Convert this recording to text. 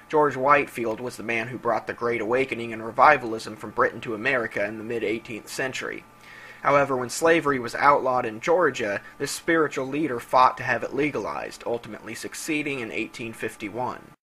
George Whitefield was the man who brought the Great Awakening and revivalism from Britain to America in the mid-18th century. However, when slavery was outlawed in Georgia, this spiritual leader fought to have it legalized, ultimately succeeding in 1851.